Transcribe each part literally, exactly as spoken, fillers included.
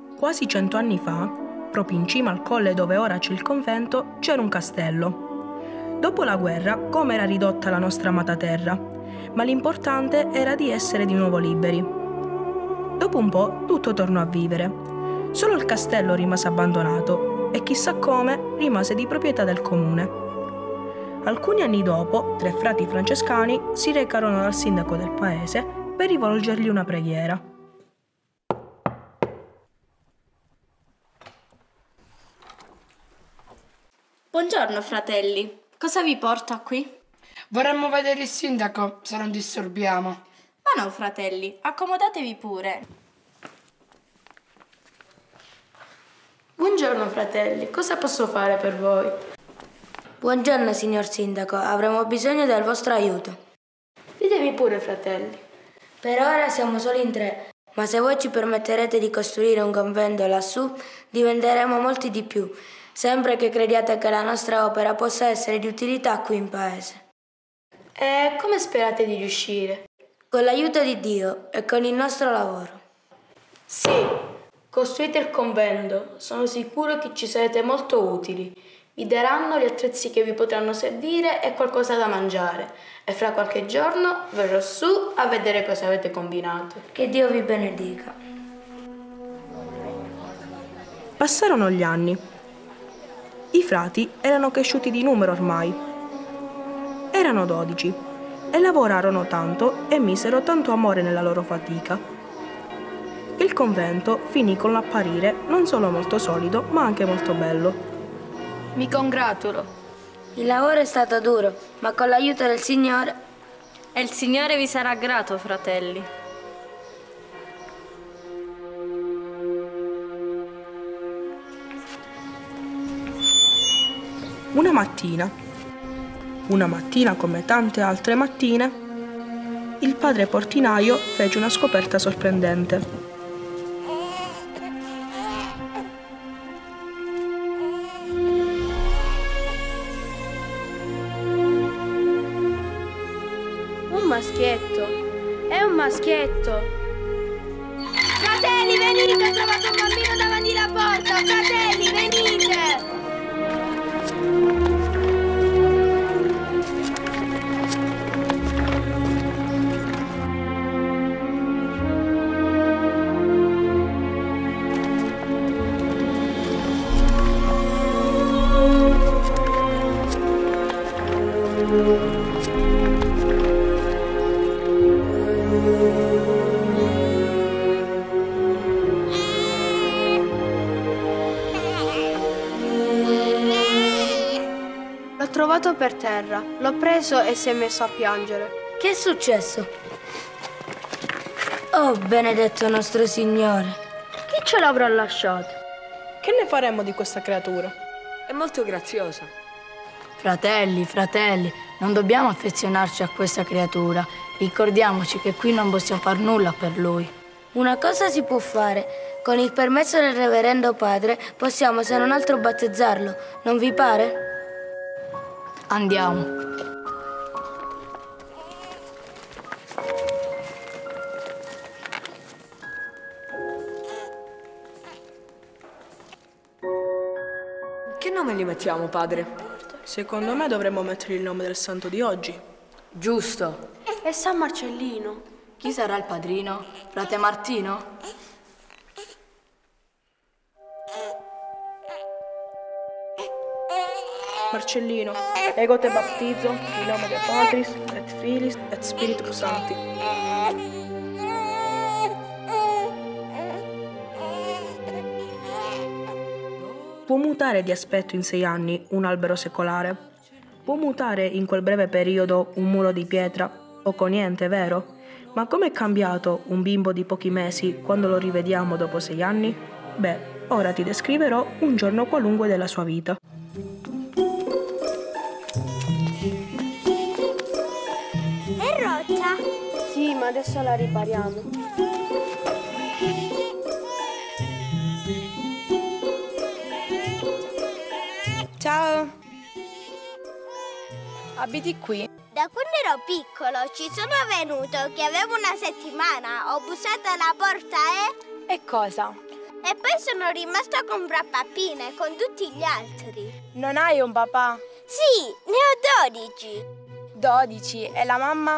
Quasi cento anni fa, proprio in cima al colle dove ora c'è il convento, c'era un castello. Dopo la guerra, come era ridotta la nostra amata terra, ma l'importante era di essere di nuovo liberi. Dopo un po' tutto tornò a vivere. Solo il castello rimase abbandonato e chissà come rimase di proprietà del comune. Alcuni anni dopo, tre frati francescani si recarono dal sindaco del paese per rivolgergli una preghiera. Buongiorno fratelli, cosa vi porta qui? Vorremmo vedere il sindaco, se non disturbiamo. Ma no fratelli, accomodatevi pure. Buongiorno fratelli, cosa posso fare per voi? Buongiorno signor sindaco, avremo bisogno del vostro aiuto. Ditemi pure fratelli. Per ora siamo solo in tre, ma se voi ci permetterete di costruire un convento lassù, diventeremo molti di più, sempre che crediate che la nostra opera possa essere di utilità qui in paese. E come sperate di riuscire? Con l'aiuto di Dio e con il nostro lavoro. Sì, costruite il convento, sono sicuro che ci sarete molto utili. Vi daranno gli attrezzi che vi potranno servire e qualcosa da mangiare. E fra qualche giorno verrò su a vedere cosa avete combinato. Che Dio vi benedica. Passarono gli anni. I frati erano cresciuti di numero ormai. Erano dodici e lavorarono tanto e misero tanto amore nella loro fatica. Il convento finì con l'apparire non solo molto solido, ma anche molto bello. Mi congratulo. Il lavoro è stato duro, ma con l'aiuto del Signore... E il Signore vi sarà grato, fratelli. Una mattina, una mattina come tante altre mattine, il padre portinaio fece una scoperta sorprendente. Un maschietto. È un maschietto. Fratelli, venite! Ho trovato un bambino davanti alla porta! Fratelli, venite! L'ho trovato per terra, l'ho preso e si è messo a piangere. Che è successo? Oh, benedetto nostro Signore. Chi ce l'avrà lasciato? Che ne faremo di questa creatura? È molto graziosa. Fratelli, fratelli, non dobbiamo affezionarci a questa creatura. Ricordiamoci che qui non possiamo far nulla per lui. Una cosa si può fare. Con il permesso del reverendo padre possiamo se non altro battezzarlo. Non vi pare? Andiamo. Che nome gli mettiamo, padre? Secondo me dovremmo mettere il nome del santo di oggi. Giusto. È San Marcellino. Chi sarà il padrino? Frate Martino? Marcellino, ego te baptizo, in nome de Patris, et Filis, et Spiritus Sancti. Può mutare di aspetto in sei anni un albero secolare? Può mutare in quel breve periodo un muro di pietra? Poco niente, vero? Ma com'è cambiato un bimbo di pochi mesi quando lo rivediamo dopo sei anni? Beh, ora ti descriverò un giorno qualunque della sua vita. È rotta? Sì, ma adesso la ripariamo. Ciao. Abiti qui? Da quando ero piccolo ci sono venuto che avevo una settimana, ho bussato alla porta e... E cosa? E poi sono rimasta con Frappapina e con tutti gli altri. Non hai un papà? Sì, ne ho dodici. dodici. E la mamma?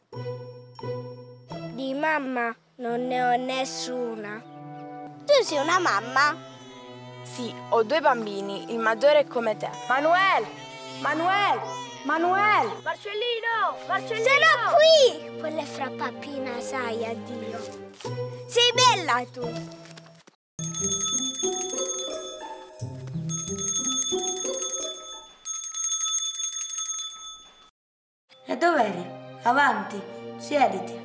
Di mamma non ne ho nessuna. Tu sei una mamma? Sì, ho due bambini, il maggiore è come te. Manuel! Manuel! Manuel! Marcellino! Marcellino! Sono qui! Quella è Frappapina, sai, addio. Sei bella tu! E dov'eri? Avanti, siediti.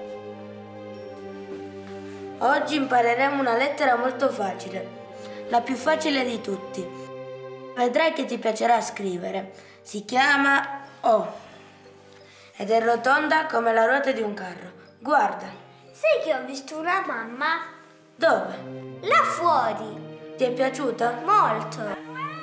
Oggi impareremo una lettera molto facile, la più facile di tutti. Vedrai che ti piacerà scrivere. Si chiama O ed è rotonda come la ruota di un carro. Guarda. Sai che ho visto una mamma? Dove? Là fuori. Ti è piaciuta? Molto.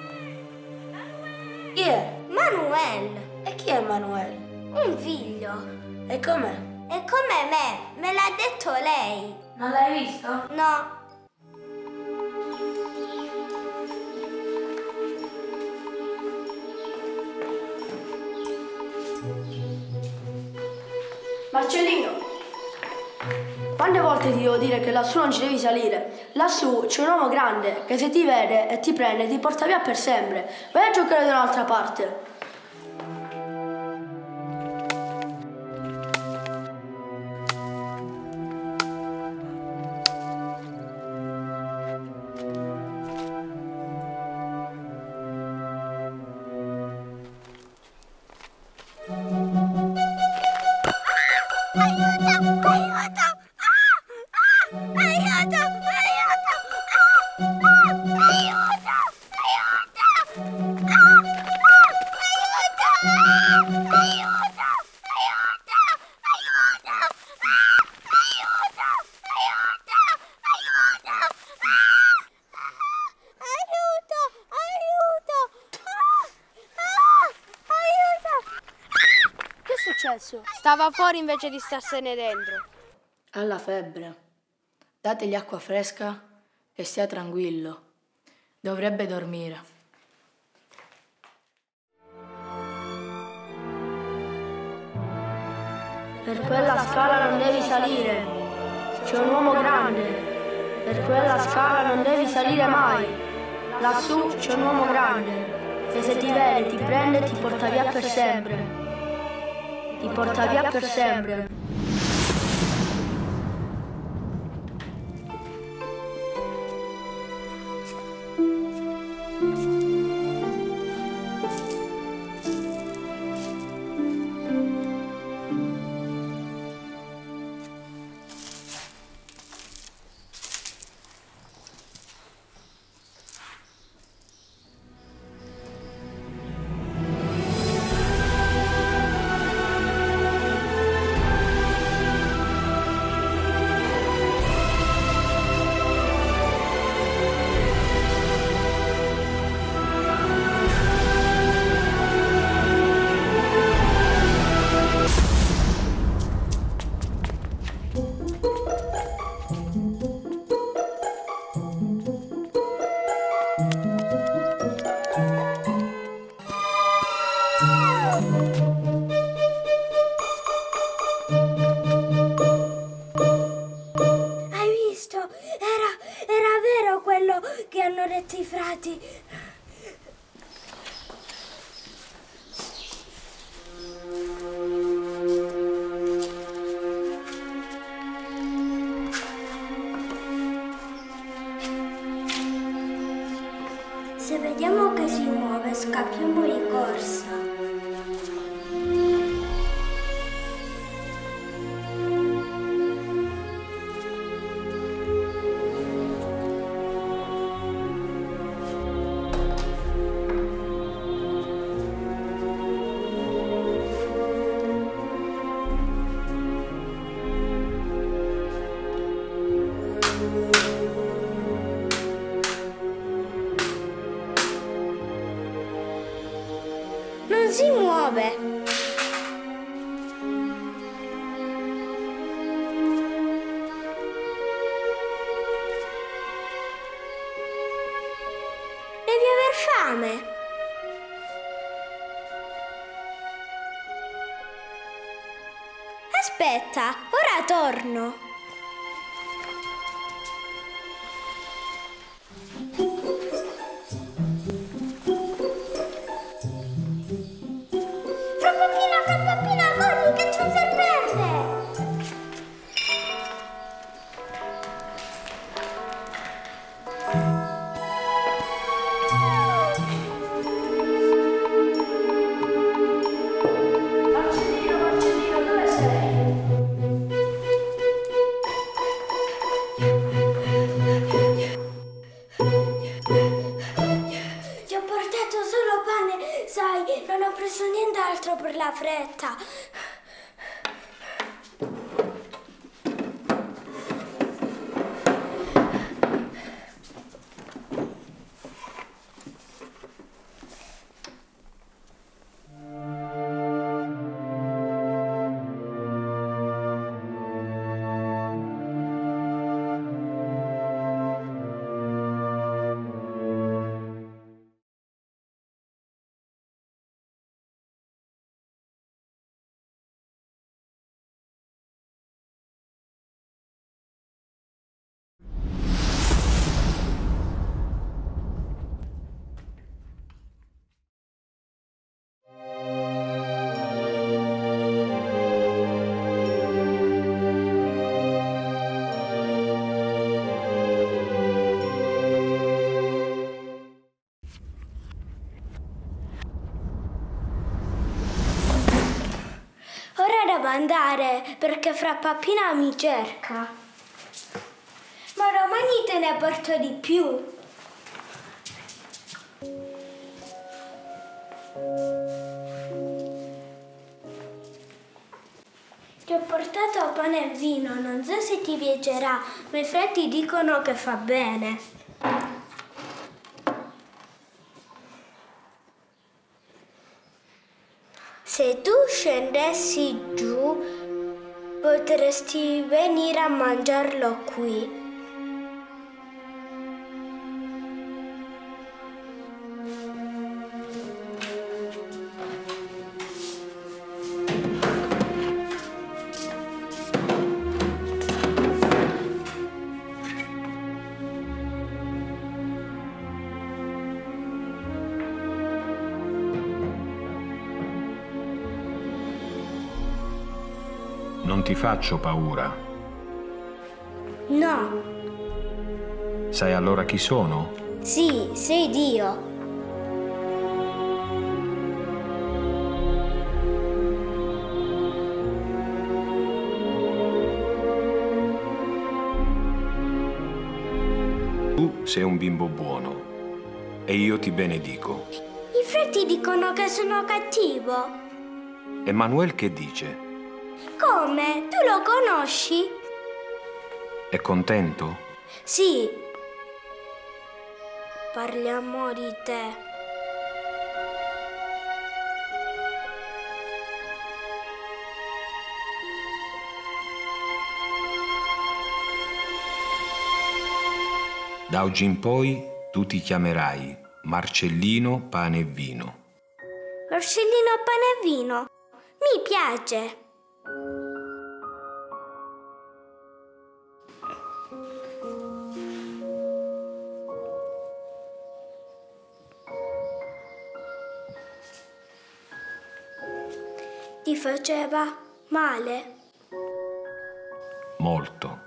Chi è? Manuel. E chi è Manuel? Un figlio. E com'è? È come me, me l'ha detto lei. Non l'hai visto? No. Marcellino, quante volte ti devo dire che lassù non ci devi salire? Lassù c'è un uomo grande che se ti vede e ti prende ti porta via per sempre. Vai a giocare da un'altra parte. Stava fuori invece di starsene dentro. Ha la febbre. Dategli acqua fresca e stia tranquillo. Dovrebbe dormire. Per quella scala non devi salire. C'è un uomo grande. Per quella scala non devi salire mai. Lassù c'è un uomo grande. E se ti vede, ti prende e ti porta via per sempre. Ti porta via per sempre. Aspetta, ora torno. Fra Peppina, fra Peppina, corri che c'è un serpente! Non ho preso nient'altro per la fretta. Devo andare perché fra Peppina mi cerca. Ma domani te ne porto di più. Ti ho portato pane e vino, non so se ti piacerà, ma i fratelli dicono che fa bene. Se tu scendessi giù, potresti venire a mangiarlo qui. Non ti faccio paura. No. Sai allora chi sono? Sì, sei Dio. Tu sei un bimbo buono e io ti benedico. I fratelli dicono che sono cattivo. E Manuel che dice? Come? Tu lo conosci? È contento? Sì. Parliamo di te. Da oggi in poi tu ti chiamerai Marcellino Pane e Vino. Marcellino Pane e Vino? Mi piace. Ti faceva male? Molto.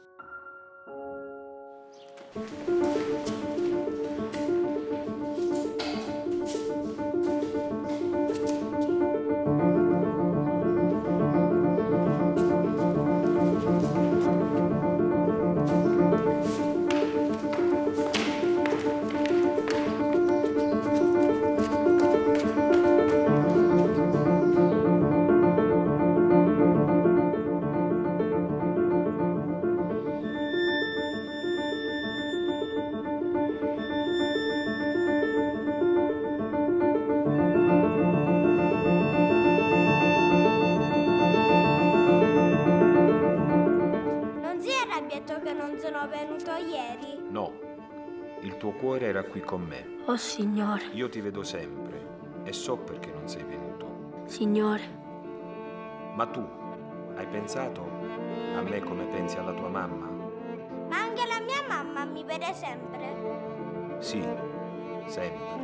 Che non sono venuto ieri? No, il tuo cuore era qui con me. Oh Signore. Io ti vedo sempre e so perché non sei venuto. Signore. Ma tu, Hai pensato a me come pensi alla tua mamma? Ma anche la mia mamma mi vede sempre? Sì, sempre.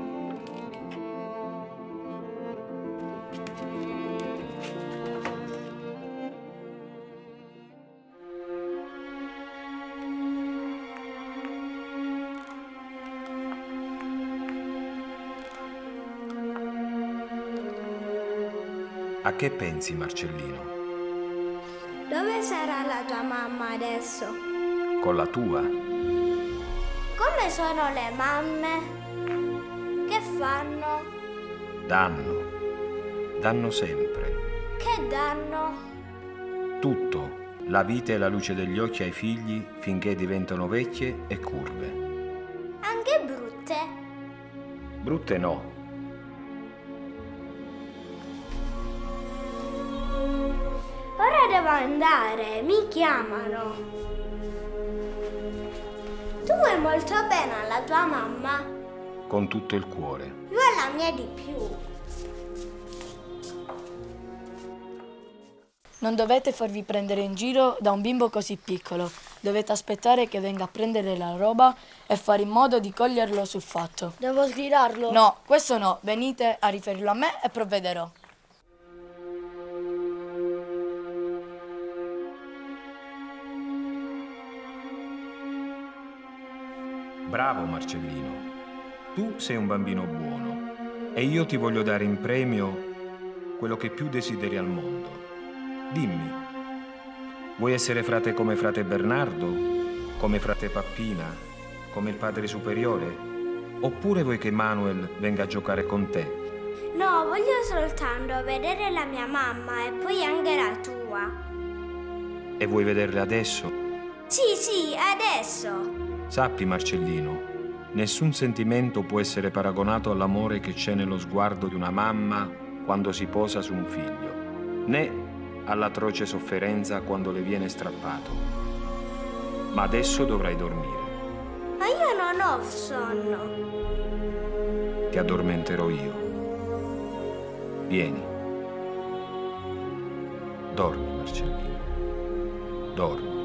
A che pensi, Marcellino? Dove sarà la tua mamma adesso? Con la tua? Come sono le mamme? Che fanno? Danno. Danno sempre. Che danno? Tutto. La vita e la luce degli occhi ai figli finché diventano vecchie e curve. Anche brutte? Brutte no. Ora devo andare, mi chiamano. Tu vuoi molto bene alla tua mamma? Con tutto il cuore. Io alla mia di più. Non dovete farvi prendere in giro da un bimbo così piccolo. Dovete aspettare che venga a prendere la roba e fare in modo di coglierlo sul fatto. Devo sgridarlo? No, questo no. Venite a riferirlo a me e provvederò. Bravo Marcellino, tu sei un bambino buono e io ti voglio dare in premio quello che più desideri al mondo. Dimmi, vuoi essere frate come frate Bernardo, come frate Pappina, come il padre superiore? Oppure vuoi che Manuel venga a giocare con te? No, voglio soltanto vedere la mia mamma e poi anche la tua. E vuoi vederle adesso? Sì, sì, adesso. Sappi, Marcellino, nessun sentimento può essere paragonato all'amore che c'è nello sguardo di una mamma quando si posa su un figlio, né all'atroce sofferenza quando le viene strappato. Ma adesso dovrai dormire. Ma io non ho sonno. Ti addormenterò io. Vieni. Dormi, Marcellino. Dormi.